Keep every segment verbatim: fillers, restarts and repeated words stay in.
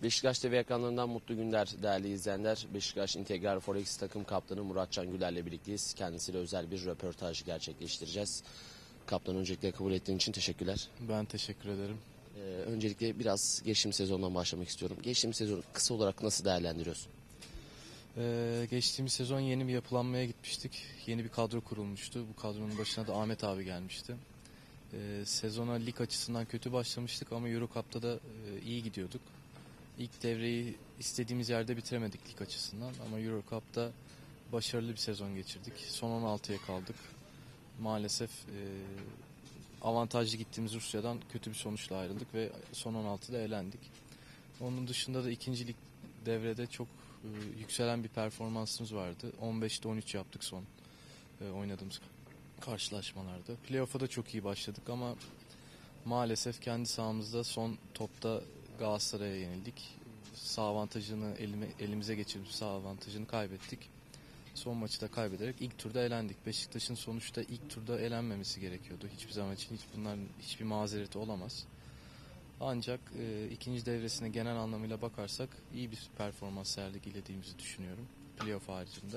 Beşiktaş T V ekranlarından mutlu günler değerli izleyenler. Beşiktaş İntegral Forex takım kaptanı Muratcan Güler'le birlikteyiz. Kendisiyle özel bir röportaj gerçekleştireceğiz. Kaptan, öncelikle kabul ettiğin için teşekkürler. Ben teşekkür ederim. Ee, öncelikle biraz geçtiğimiz sezondan başlamak istiyorum. Geçtiğimiz sezonu kısa olarak nasıl değerlendiriyorsun? Ee, geçtiğimiz sezon yeni bir yapılanmaya gitmiştik. Yeni bir kadro kurulmuştu. Bu kadronun başına da Ahmet abi gelmişti. Ee, sezona lig açısından kötü başlamıştık ama Euro Cup'ta da e, iyi gidiyorduk. İlk devreyi istediğimiz yerde bitiremedik lig açısından ama Euro Cup'ta başarılı bir sezon geçirdik. Son on altıya kaldık. Maalesef e, avantajlı gittiğimiz Rusya'dan kötü bir sonuçla ayrıldık ve son on altıda elendik. Onun dışında da ikinci lig devrede çok e, yükselen bir performansımız vardı. on beşte on üç yaptık son e, oynadığımız karşılaşmalarda. Playoff'a da çok iyi başladık ama maalesef kendi sahamızda son topta Galatasaray'a yenildik. Sağ avantajını elime, elimize geçirip sağ avantajını kaybettik. Son maçı da kaybederek ilk turda elendik. Beşiktaş'ın sonuçta ilk turda elenmemesi gerekiyordu. Hiçbir zaman için hiç bunların hiçbir mazereti olamaz. Ancak e, ikinci devresine genel anlamıyla bakarsak iyi bir performans sergilediğimizi düşünüyorum. Playoff haricinde.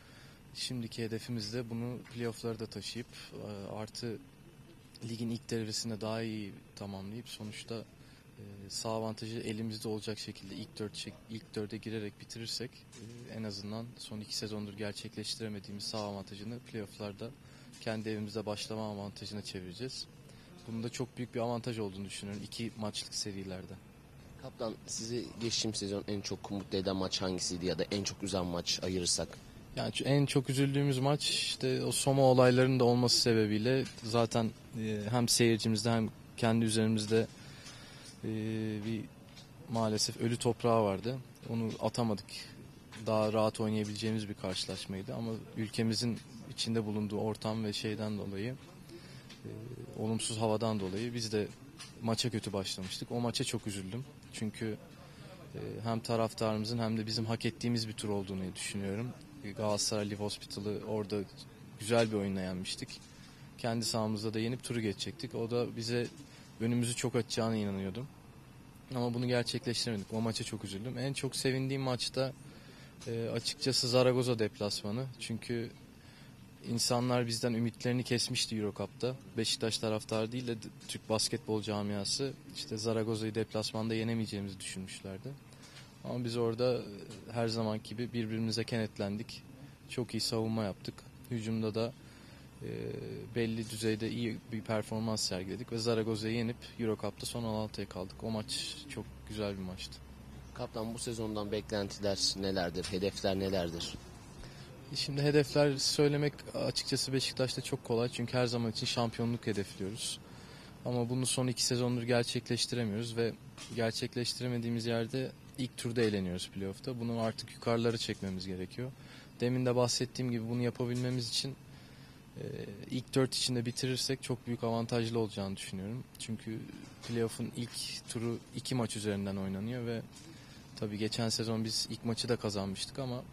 Şimdiki hedefimiz de bunu playoff'lara da taşıyıp e, artı ligin ilk devresinde daha iyi tamamlayıp sonuçta e, sağ avantajı elimizde olacak şekilde ilk dört ilk dörde girerek bitirirsek e, en azından son iki sezondur gerçekleştiremediğimiz sağ avantajını playoff'larda kendi evimizde başlama avantajına çevireceğiz. Bunun da çok büyük bir avantaj olduğunu düşünüyorum iki maçlık serilerde. Kaptan, sizi geçtiğimiz sezon en çok mutlu eden maç hangisiydi ya da en çok üzen maç ayırırsak? Yani en çok üzüldüğümüz maç işte o Soma olaylarının da olması sebebiyle zaten e, hem seyircimizde hem kendi üzerimizde e, bir maalesef ölü toprağı vardı. Onu atamadık. Daha rahat oynayabileceğimiz bir karşılaşmaydı ama ülkemizin içinde bulunduğu ortam ve şeyden dolayı e, olumsuz havadan dolayı biz de maça kötü başlamıştık. O maça çok üzüldüm. Çünkü e, hem taraftarımızın hem de bizim hak ettiğimiz bir tur olduğunu düşünüyorum. Galatasaray Live Hospital'ı orada güzel bir oyunla yenmiştik. Kendi sahamızda da yenip turu geçecektik. O da bize önümüzü çok açacağına inanıyordum. Ama bunu gerçekleştiremedik. O maça çok üzüldüm. En çok sevindiğim maçta e, açıkçası Zaragoza deplasmanı. Çünkü insanlar bizden ümitlerini kesmişti Euro Cup'ta. Beşiktaş taraftarı değil de Türk basketbol camiası işte Zaragoza'yı deplasmanda yenemeyeceğimizi düşünmüşlerdi. Ama biz orada her zamanki gibi birbirimize kenetlendik. Çok iyi savunma yaptık. Hücumda da e, belli düzeyde iyi bir performans sergiledik ve Zaragoza'yı yenip Euro Cup'ta son on altıya kaldık. O maç çok güzel bir maçtı. Kaptan, bu sezondan beklentiler nelerdir? Hedefler nelerdir? Şimdi hedefler söylemek açıkçası Beşiktaş'ta çok kolay. Çünkü her zaman için şampiyonluk hedefliyoruz. Ama bunu son iki sezondur gerçekleştiremiyoruz ve gerçekleştiremediğimiz yerde ilk turda eğleniyoruz playoff'ta. Bunu artık yukarılara çekmemiz gerekiyor. Demin de bahsettiğim gibi bunu yapabilmemiz için e, ilk dört içinde bitirirsek çok büyük avantajlı olacağını düşünüyorum. Çünkü playoff'un ilk turu iki maç üzerinden oynanıyor ve tabii geçen sezon biz ilk maçı da kazanmıştık ama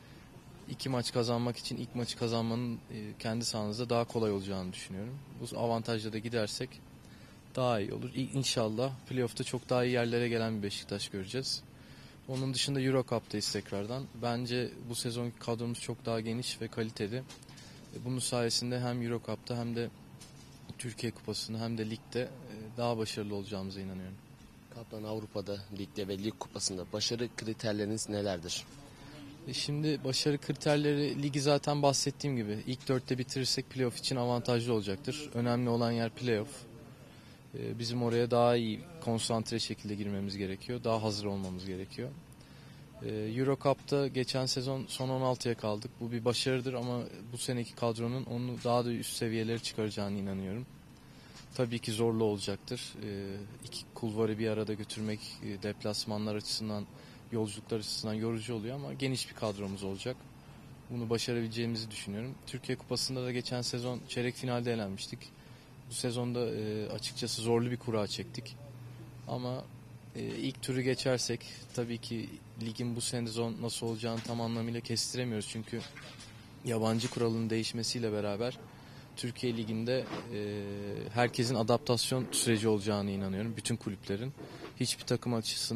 iki maç kazanmak için ilk maçı kazanmanın e, kendi sahanızda daha kolay olacağını düşünüyorum. Bu avantajla da gidersek daha iyi olur. İnşallah playoff'ta çok daha iyi yerlere gelen bir Beşiktaş göreceğiz. Onun dışında Euro Cup'tayız tekrardan. Bence bu sezonki kadromuz çok daha geniş ve kaliteli. Bunun sayesinde hem Euro Cup'ta hem de Türkiye Kupası'nda hem de ligde daha başarılı olacağımıza inanıyorum. Kaptan, Avrupa'da, ligde ve lig kupasında başarı kriterleriniz nelerdir? Şimdi başarı kriterleri ligi zaten bahsettiğim gibi ilk dörtte bitirirsek playoff için avantajlı olacaktır. Önemli olan yer playoff. Bizim oraya daha iyi konsantre şekilde girmemiz gerekiyor. Daha hazır olmamız gerekiyor. Euro Cup'ta geçen sezon son on altıya kaldık. Bu bir başarıdır ama bu seneki kadronun onu daha da üst seviyelere çıkaracağını inanıyorum. Tabii ki zorlu olacaktır. İki kulvarı bir arada götürmek deplasmanlar açısından, yolculuklar açısından yorucu oluyor ama geniş bir kadromuz olacak. Bunu başarabileceğimizi düşünüyorum. Türkiye Kupası'nda da geçen sezon çeyrek finalde elenmiştik. Bu sezonda e, açıkçası zorlu bir kura çektik. Ama e, ilk turu geçersek tabii ki ligin bu sezon nasıl olacağını tam anlamıyla kestiremiyoruz. Çünkü yabancı kuralının değişmesiyle beraber Türkiye Ligi'nde e, herkesin adaptasyon süreci olacağını inanıyorum. Bütün kulüplerin. Hiçbir takım açısından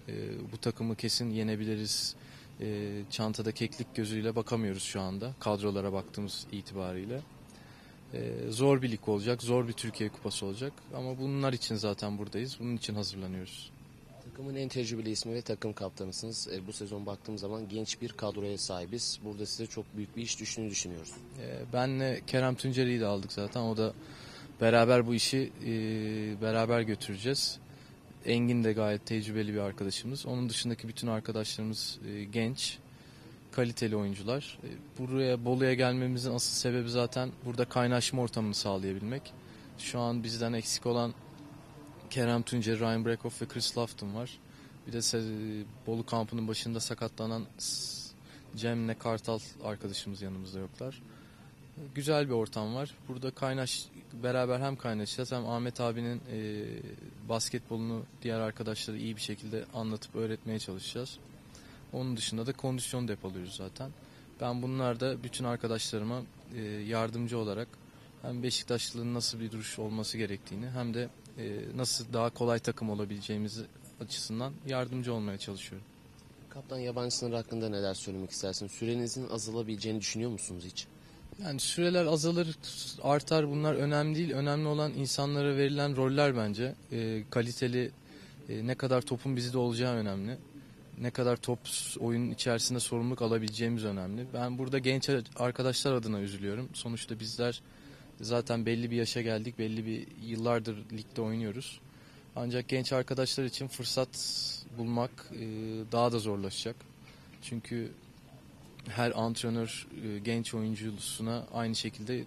e, bu takımı kesin yenebiliriz, e, çantada keklik gözüyle bakamıyoruz şu anda kadrolara baktığımız itibariyle. E, zor bir lig olacak, zor bir Türkiye Kupası olacak ama bunlar için zaten buradayız, bunun için hazırlanıyoruz. Takımın en tecrübeli ismi ve takım kaptanısınız. E, bu sezon baktığım zaman genç bir kadroya sahibiz. Burada size çok büyük bir iş düştüğünü düşünüyoruz. E, benle Kerem Tuncer'iyi de aldık zaten, o da beraber bu işi e, beraber götüreceğiz. Engin de gayet tecrübeli bir arkadaşımız. Onun dışındaki bütün arkadaşlarımız e, genç, kaliteli oyuncular. E, buraya Bolu'ya gelmemizin asıl sebebi zaten burada kaynaşma ortamını sağlayabilmek. Şu an bizden eksik olan Kerem Tuncer, Ryan Breckhoff ve Chris Lofton var. Bir de se- Bolu kampının başında sakatlanan Cem'le Kartal arkadaşımız yanımızda yoklar. Güzel bir ortam var. Burada kaynaş beraber hem kaynaşacağız hem Ahmet abinin e, basketbolunu diğer arkadaşlara iyi bir şekilde anlatıp öğretmeye çalışacağız. Onun dışında da kondisyon depoluyoruz zaten. Ben bunlarda bütün arkadaşlarıma e, yardımcı olarak hem Beşiktaşlılığın nasıl bir duruş olması gerektiğini hem de e, nasıl daha kolay takım olabileceğimizi açısından yardımcı olmaya çalışıyorum. Kaptan, yabancı sınır hakkında neler söylemek istersin? Sürenizin azalabileceğini düşünüyor musunuz hiç? Yani süreler azalır, artar, bunlar önemli değil. Önemli olan insanlara verilen roller bence. E, kaliteli, e, ne kadar topun bizde olacağı önemli. Ne kadar top oyunun içerisinde sorumluluk alabileceğimiz önemli. Ben burada genç arkadaşlar adına üzülüyorum. Sonuçta bizler zaten belli bir yaşa geldik, belli bir yıllardır ligde oynuyoruz. Ancak genç arkadaşlar için fırsat bulmak e, daha da zorlaşacak. Çünkü her antrenör e, genç oyuncusuna aynı şekilde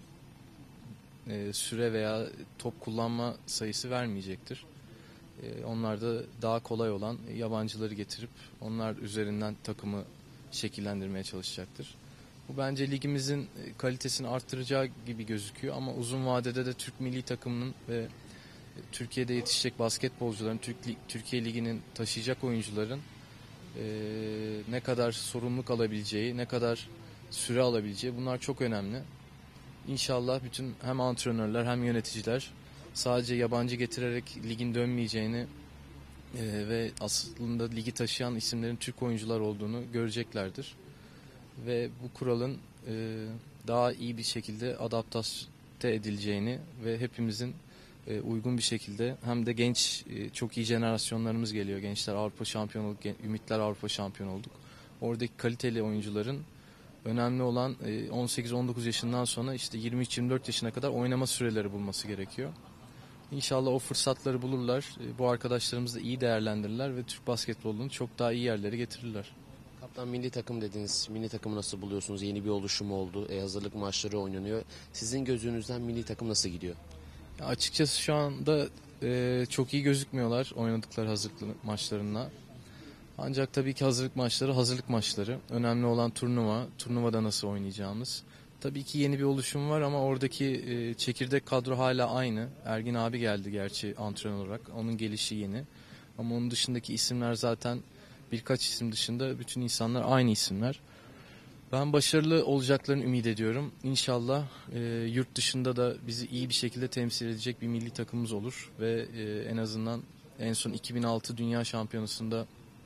e, süre veya top kullanma sayısı vermeyecektir. E, onlar da daha kolay olan yabancıları getirip onlar üzerinden takımı şekillendirmeye çalışacaktır. Bu bence ligimizin kalitesini arttıracağı gibi gözüküyor ama uzun vadede de Türk milli takımının ve Türkiye'de yetişecek basketbolcuların, Türk, Türkiye Ligi'nin taşıyacak oyuncuların e, ne kadar sorumluluk alabileceği, ne kadar süre alabileceği, bunlar çok önemli. İnşallah bütün hem antrenörler hem yöneticiler sadece yabancı getirerek ligin dönmeyeceğini e, ve aslında ligi taşıyan isimlerin Türk oyuncular olduğunu göreceklerdir. Ve bu kuralın e, daha iyi bir şekilde adapte edileceğini ve hepimizin e, uygun bir şekilde hem de genç e, çok iyi jenerasyonlarımız geliyor. Gençler Avrupa şampiyonu olduk, Ümitler Avrupa şampiyonu olduk. Oradaki kaliteli oyuncuların önemli olan e, on sekiz on dokuz yaşından sonra işte yirmi üç yirmi dört yaşına kadar oynama süreleri bulması gerekiyor. İnşallah o fırsatları bulurlar. E, bu arkadaşlarımız da iyi değerlendirirler ve Türk basketbolunu çok daha iyi yerlere getirirler. Kaptan, milli takım dediniz. Milli takımı nasıl buluyorsunuz? Yeni bir oluşum oldu. E, hazırlık maçları oynanıyor. Sizin gözünüzden milli takım nasıl gidiyor? Ya açıkçası şu anda e, çok iyi gözükmüyorlar oynadıkları hazırlık maçlarına. Ancak tabii ki hazırlık maçları hazırlık maçları. Önemli olan turnuva. Turnuvada nasıl oynayacağımız. Tabii ki yeni bir oluşum var ama oradaki e, çekirdek kadro hala aynı. Ergin abi geldi gerçi antrenör olarak. Onun gelişi yeni. Ama onun dışındaki isimler zaten birkaç isim dışında bütün insanlar aynı isimler. Ben başarılı olacaklarını ümit ediyorum. İnşallah e, yurt dışında da bizi iyi bir şekilde temsil edecek bir milli takımımız olur. Ve e, en azından en son iki bin altı Dünya Şampiyonası'nda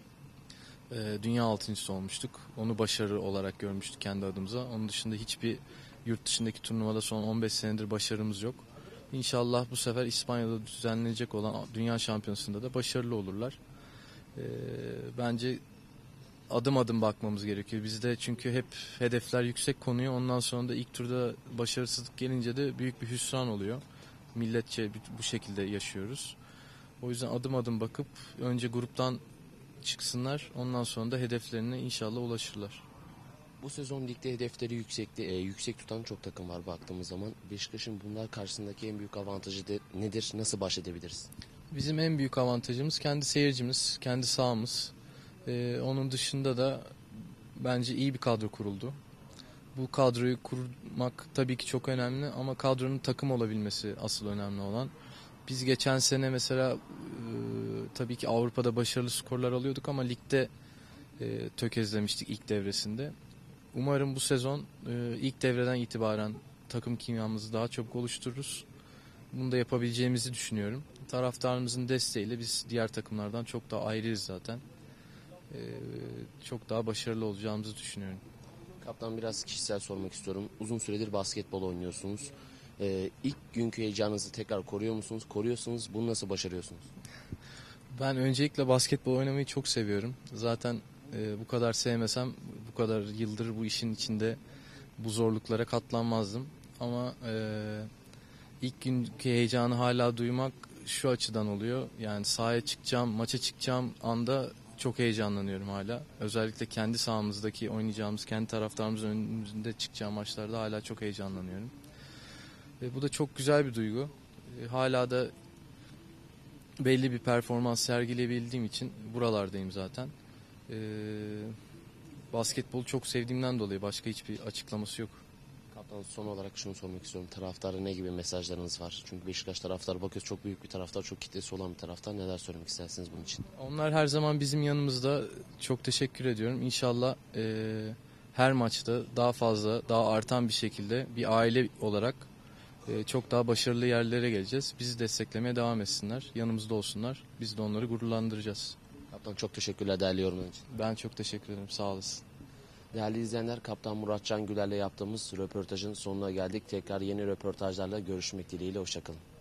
e, dünya altıncısı olmuştuk. Onu başarı olarak görmüştük kendi adımıza. Onun dışında hiçbir yurt dışındaki turnuvada son on beş senedir başarımız yok. İnşallah bu sefer İspanya'da düzenlenecek olan Dünya Şampiyonası'nda da başarılı olurlar. E, bence adım adım bakmamız gerekiyor. Bizde çünkü hep hedefler yüksek konuyor. Ondan sonra da ilk turda başarısızlık gelince de büyük bir hüsran oluyor. Milletçe bu şekilde yaşıyoruz. O yüzden adım adım bakıp önce gruptan çıksınlar. Ondan sonra da hedeflerine inşallah ulaşırlar. Bu sezon ligde hedefleri yüksekti, e, yüksek tutan çok takım var baktığımız zaman. Beşiktaş'ın bunlar karşısındaki en büyük avantajı de, nedir? Nasıl baş edebiliriz? Bizim en büyük avantajımız kendi seyircimiz, kendi sahamız. Ee, onun dışında da bence iyi bir kadro kuruldu. Bu kadroyu kurmak tabii ki çok önemli ama kadronun takım olabilmesi asıl önemli olan. Biz geçen sene mesela e, tabii ki Avrupa'da başarılı skorlar alıyorduk ama ligde e, tökezlemiştik ilk devresinde. Umarım bu sezon e, ilk devreden itibaren takım kimyamızı daha çok oluştururuz. Bunu da yapabileceğimizi düşünüyorum. Taraftarımızın desteğiyle biz diğer takımlardan çok daha ayrıyız zaten. e, çok daha başarılı olacağımızı düşünüyorum. Kaptan, biraz kişisel sormak istiyorum. Uzun süredir basketbol oynuyorsunuz. Ee, ilk günkü heyecanınızı tekrar koruyor musunuz? Koruyorsunuz. Bunu nasıl başarıyorsunuz? Ben öncelikle basketbol oynamayı çok seviyorum. Zaten e, bu kadar sevmesem bu kadar yıldır bu işin içinde bu zorluklara katlanmazdım. Ama e, ilk günkü heyecanı hala duymak şu açıdan oluyor. Yani sahaya çıkacağım, maça çıkacağım anda çok heyecanlanıyorum hala. Özellikle kendi sahamızdaki oynayacağımız, kendi taraftarımızın önünde çıkacağım maçlarda hala çok heyecanlanıyorum. E, bu da çok güzel bir duygu. E, hala da belli bir performans sergileyebildiğim için buralardayım zaten. E, basketbolu çok sevdiğimden dolayı başka hiçbir açıklaması yok. Kaptan, son olarak şunu sormak istiyorum. Taraftara ne gibi mesajlarınız var? Çünkü Beşiktaş taraftarı bakıyoruz, çok büyük bir taraftar, çok kitlesi olan bir taraftar. Neler söylemek istersiniz bunun için? Onlar her zaman bizim yanımızda. Çok teşekkür ediyorum. İnşallah e, her maçta daha fazla, daha artan bir şekilde bir aile olarak e, çok daha başarılı yerlere geleceğiz. Bizi desteklemeye devam etsinler. Yanımızda olsunlar. Biz de onları gururlandıracağız. Kaptan, çok teşekkürler değerli yorumun için. Ben çok teşekkür ederim. Sağ olasın. Değerli izleyenler, Kaptan Muratcan Güler'le yaptığımız röportajın sonuna geldik. Tekrar yeni röportajlarla görüşmek dileğiyle. Hoşçakalın.